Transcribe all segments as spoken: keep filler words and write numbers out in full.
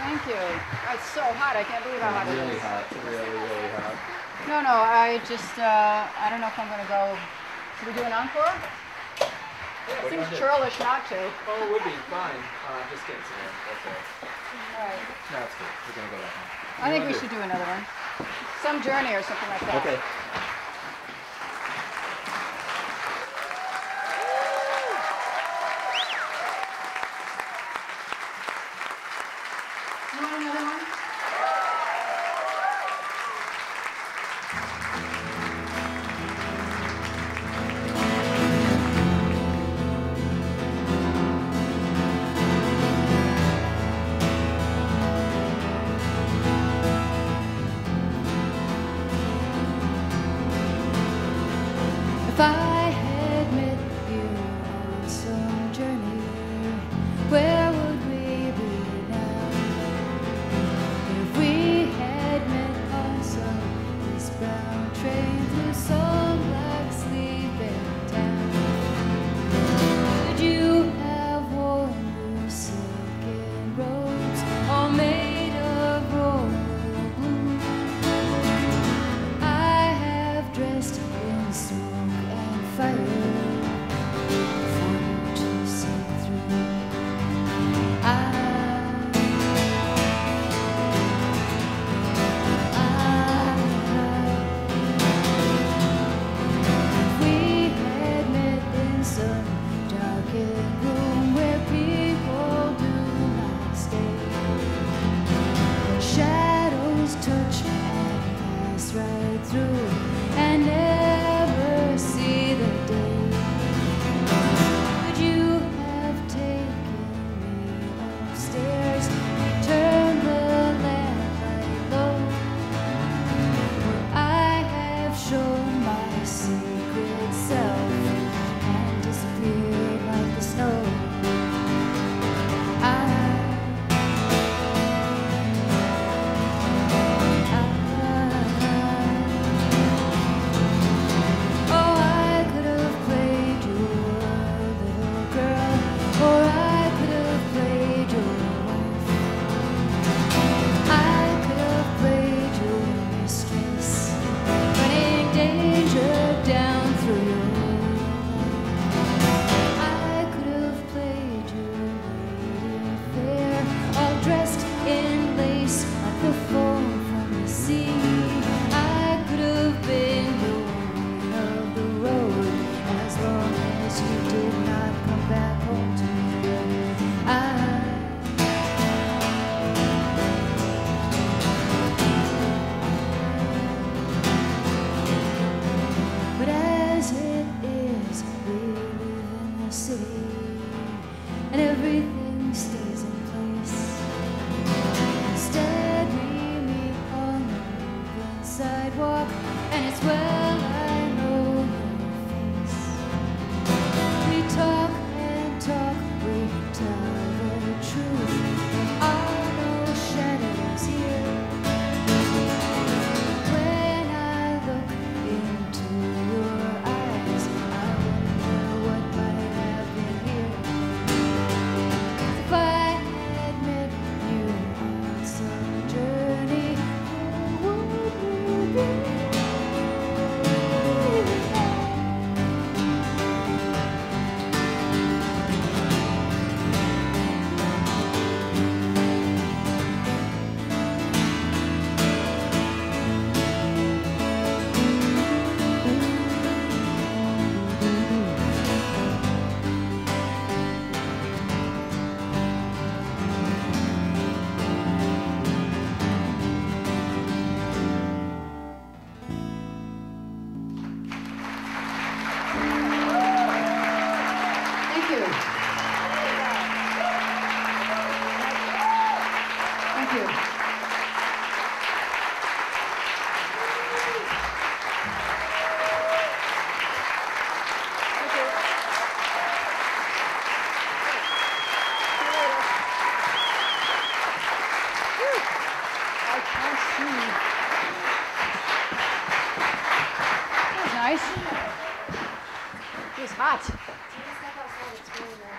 Thank you. It's so hot. I can't believe how hot it is. Really hot. Really, really hot. No, no. I just, uh, I don't know if I'm going to go. Should we do an encore? Yeah, it seems churlish not to. Oh, it would be fine. Uh, just getting some air. That's all. All right. No, it's good. We're going to go back home. I think we do? should do another one. Some journey or something like that. Okay. You want another one? If I had met you on some journey, where would we be now? If we had met on some eastbound train through some black sleeping town, would you have worn your silken robes all made of royal blue? I have dressed in smoke and fire for you to see through. I, I, if we had met in some darkened room where people do not stay, shadows touch and pass right through and never see the day, would you have taken me upstairs, turned the lamplight low, would I have shown my secret self and disappeared like the snow? I Oh, I could have played your little girl, or I could have played your wife. I could have played your mistress, running danger down through your life. I could have played your lady fair, all dressed in lace like the foam from the sea. I could have been your of the road, as long as you did not come back home to me. I, but as it is, we live in the city, and everything stays in place. Instead, we meet on the moving sidewalk, and it's well I know your face. We talk and talk, we tell the truth. There are no shadows here. When I look into your eyes, I wonder what might have been here. If I had met you on some journey, where would we be? Thank you. Thank you. I can't see. That was nice. It was hot. Step outside, it's really nice.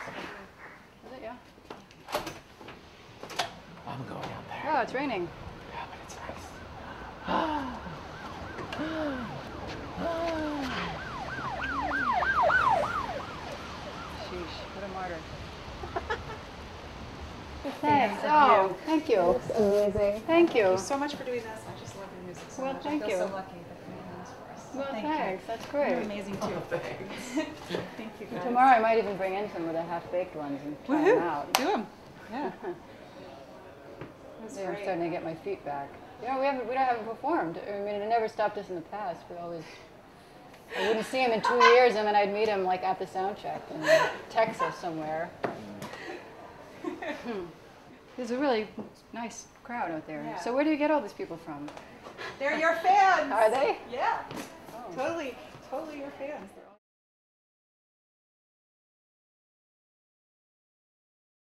Oh, it's raining. Yeah, but it's nice. Sheesh, what a martyr. Thanks. Oh, thank you. Amazing. Thank you. Thank you so much for doing this. I just love your music so Well, much. thank I feel you. so lucky that you made this for us. So Well, thank thanks. You. That's You're great. amazing too. Oh, thanks. Thank you guys. Tomorrow I might even bring in some of the half-baked ones and try them out. Do them. Yeah. That's Yeah, I'm great. starting to get my feet back. You know, we haven't, we don't haven't performed. I mean, it never stopped us in the past. We always, I wouldn't see him in two years, and then I'd meet him like at the sound check in Texas somewhere. Hmm. There's a really nice crowd out there. Yeah. So where do you get all these people from? They're your fans. Are they? Yeah. Oh. Totally, totally your fans.